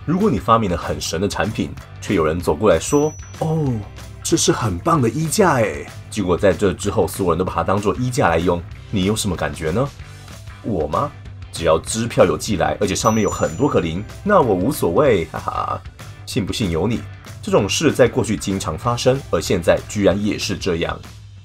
如果你发明了很神的产品，却有人走过来说：“哦，这是很棒的衣架诶。”结果在这之后，所有人都把它当作衣架来用，你有什么感觉呢？我吗？只要支票有寄来，而且上面有很多个零，那我无所谓，哈哈。信不信由你。这种事在过去经常发生，而现在居然也是这样。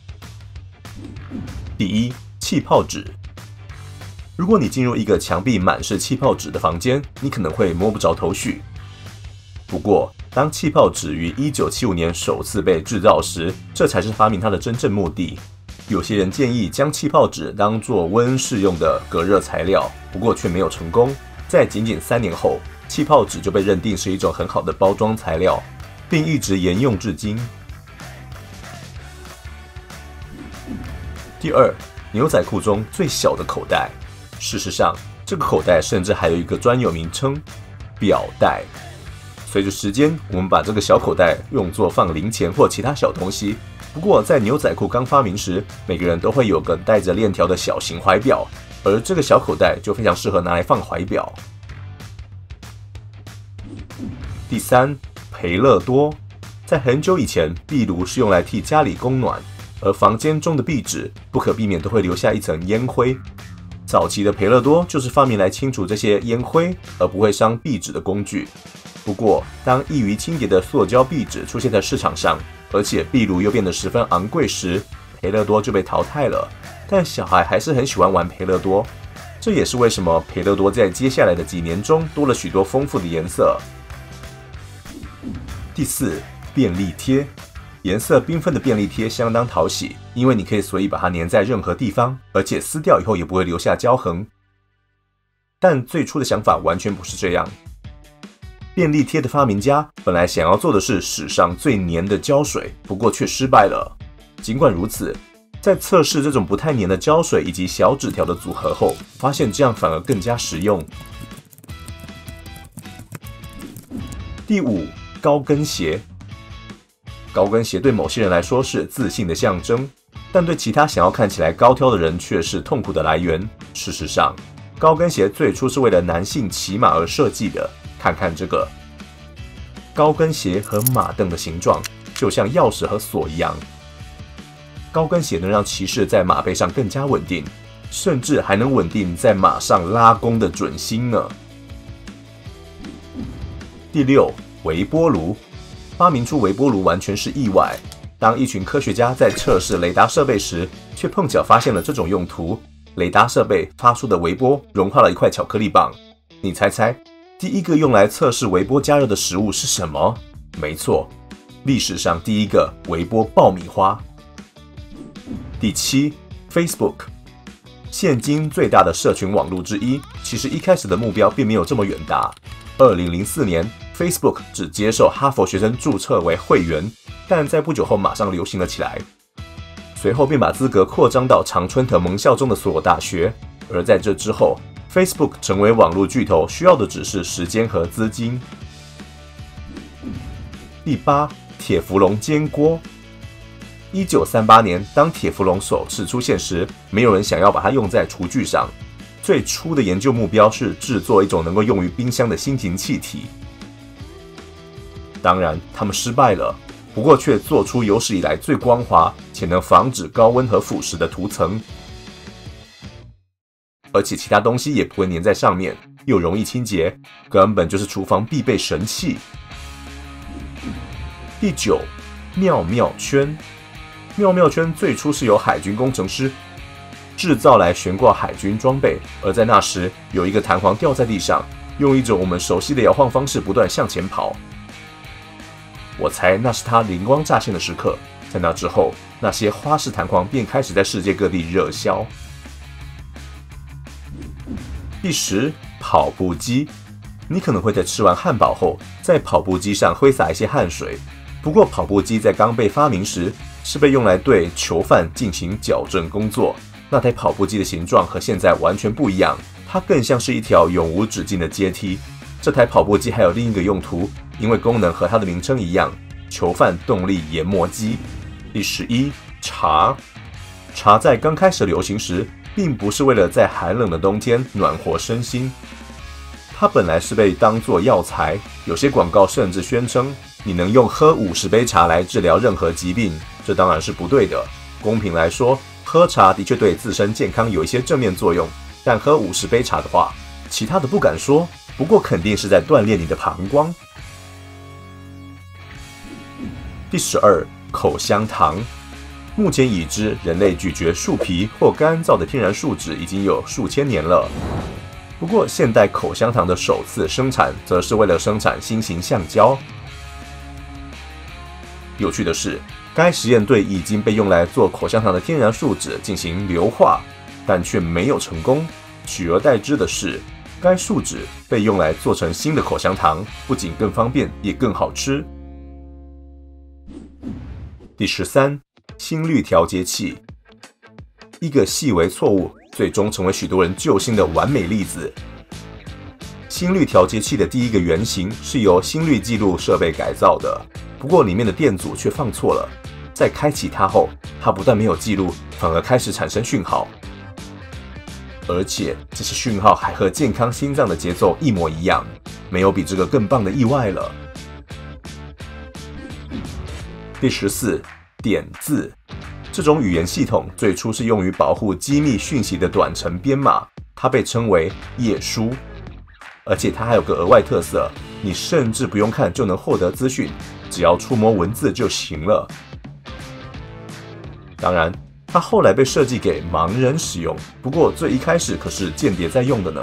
第一，气泡纸。如果你进入一个墙壁满是气泡纸的房间，你可能会摸不着头绪。不过，当气泡纸于1975年首次被制造时，这才是发明它的真正目的。有些人建议将气泡纸当作温室用的隔热材料，不过却没有成功。在仅仅3年后，气泡纸就被认定是一种很好的包装材料，并一直沿用至今。第二，牛仔裤中最小的口袋。事实上，这个口袋甚至还有一个专有名称——表带。随着时间，我们把这个小口袋用作放零钱或其他小东西。不过，在牛仔裤刚发明时，每个人都会有个带着链条的小型怀表，而这个小口袋就非常适合拿来放怀表。第三，培乐多。在很久以前，壁炉是用来替家里供暖，而房间中的壁纸不可避免都会留下一层烟灰。早期的培乐多就是发明来清除这些烟灰，而不会伤壁纸的工具。不过，当易于清洁的塑胶壁纸出现在市场上，而且壁炉又变得十分昂贵时，培乐多就被淘汰了。但小孩还是很喜欢玩培乐多，这也是为什么培乐多在接下来的几年中多了许多丰富的颜色。第四，便利贴。颜色缤纷的便利贴相当讨喜，因为你可以随意把它粘在任何地方，而且撕掉以后也不会留下胶痕。但最初的想法完全不是这样。便利贴的发明家本来想要做的是史上最粘的胶水，不过却失败了。尽管如此，在测试这种不太粘的胶水以及小纸条的组合后，发现这样反而更加实用。第五，高跟鞋。高跟鞋对某些人来说是自信的象征，但对其他想要看起来高挑的人却是痛苦的来源。事实上，高跟鞋最初是为了男性骑马而设计的。看看这个，高跟鞋和马镫的形状就像钥匙和锁一样。高跟鞋能让骑士在马背上更加稳定，甚至还能稳定在马上拉弓的准心呢。第六，微波炉。发明出微波炉完全是意外。当一群科学家在测试雷达设备时，却碰巧发现了这种用途。雷达设备发出的微波融化了一块巧克力棒。你猜猜，第一个用来测试微波加热的食物是什么？没错，历史上第一个微波爆米花。第七 ，Facebook， 现今最大的社群网络之一。其实一开始的目标并没有这么远大。2004年。Facebook 只接受哈佛学生注册为会员，但在不久后马上流行了起来。随后便把资格扩张到常春藤盟校中的所有大学。而在这之后 ，Facebook 成为网络巨头需要的只是时间和资金。第八，铁氟龙煎锅。1938年，当铁氟龙首次出现时，没有人想要把它用在厨具上。最初的研究目标是制作一种能够用于冰箱的新型气体。当然，他们失败了，不过却做出有史以来最光滑且能防止高温和腐蚀的涂层，而且其他东西也不会粘在上面，又容易清洁，根本就是厨房必备神器。第九，妙妙圈。妙妙圈最初是由海军工程师制造来悬挂海军装备，而在那时有一个弹簧掉在地上，用一种我们熟悉的摇晃方式不断向前跑。我猜那是他灵光乍现的时刻。在那之后，那些花式弹簧便开始在世界各地热销。第十，跑步机。你可能会在吃完汉堡后，在跑步机上挥洒一些汗水。不过，跑步机在刚被发明时，是被用来对囚犯进行矫正工作。那台跑步机的形状和现在完全不一样，它更像是一条永无止境的阶梯。这台跑步机还有另一个用途，因为功能和它的名称一样，囚犯动力研磨机。第11，茶。茶在刚开始流行时，并不是为了在寒冷的冬天暖和身心， 它本来是被当作药材，有些广告甚至宣称你能用喝50杯茶来治疗任何疾病，这当然是不对的。公平来说，喝茶的确对自身健康有一些正面作用，但喝50杯茶的话，其他的不敢说，不过肯定是在锻炼你的膀胱。第12，口香糖。目前已知，人类咀嚼树皮或干燥的天然树脂已经有数千年了。不过，现代口香糖的首次生产，则是为了生产新型橡胶。有趣的是，该实验对已经被用来做口香糖的天然树脂进行硫化，但却没有成功。取而代之的是，该树脂被用来做成新的口香糖，不仅更方便，也更好吃。第13，心率调节器。一个细微错误，最终成为许多人救星的完美例子。心率调节器的第一个原型是由心率记录设备改造的，不过里面的电阻却放错了。在开启它后，它不但没有记录，反而开始产生讯号，而且这些讯号还和健康心脏的节奏一模一样，没有比这个更棒的意外了。第14，点字。这种语言系统最初是用于保护机密讯息的短程编码，它被称为页书。而且它还有个额外特色，你甚至不用看就能获得资讯，只要触摸文字就行了。当然，它后来被设计给盲人使用，不过最一开始可是间谍在用的呢。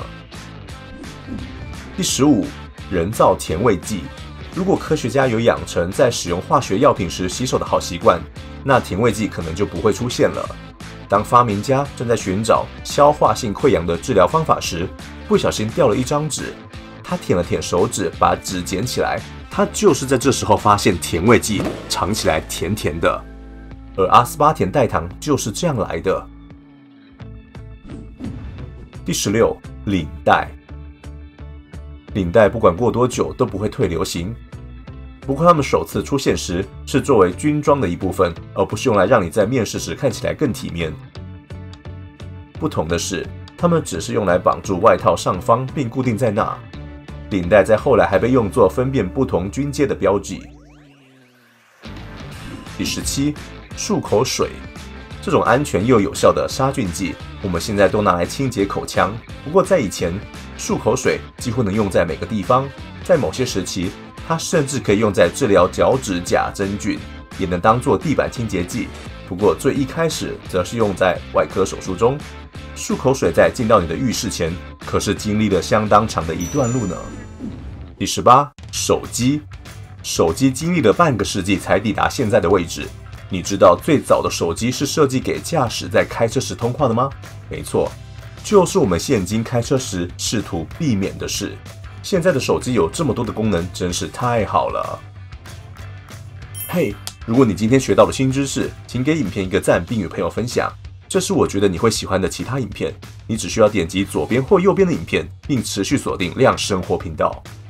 第15，人造甜味剂。如果科学家有养成在使用化学药品时洗手的好习惯，那甜味剂可能就不会出现了。当发明家正在寻找消化性溃疡的治疗方法时，不小心掉了一张纸，他舔了舔手指，把纸捡起来，他就是在这时候发现甜味剂尝起来甜甜的，而阿斯巴甜代糖就是这样来的。第16，领带。领带不管过多久都不会退流行，不过它们首次出现时是作为军装的一部分，而不是用来让你在面试时看起来更体面。不同的是，它们只是用来绑住外套上方并固定在那。领带在后来还被用作分辨不同军阶的标记。第17，漱口水。这种安全又有效的杀菌剂，我们现在都拿来清洁口腔。不过在以前，漱口水几乎能用在每个地方，在某些时期，它甚至可以用在治疗脚趾甲真菌，也能当作地板清洁剂。不过最一开始则是用在外科手术中。漱口水在进到你的浴室前，可是经历了相当长的一段路呢。第18，手机。手机经历了半个世纪才抵达现在的位置。你知道最早的手机是设计给驾驶在开车时通话的吗？没错，就是我们现今开车时试图避免的事。现在的手机有这么多的功能，真是太好了。嘿，如果你今天学到了新知识，请给影片一个赞，并与朋友分享。这是我觉得你会喜欢的其他影片。你只需要点击左边或右边的影片，并持续锁定亮生活频道。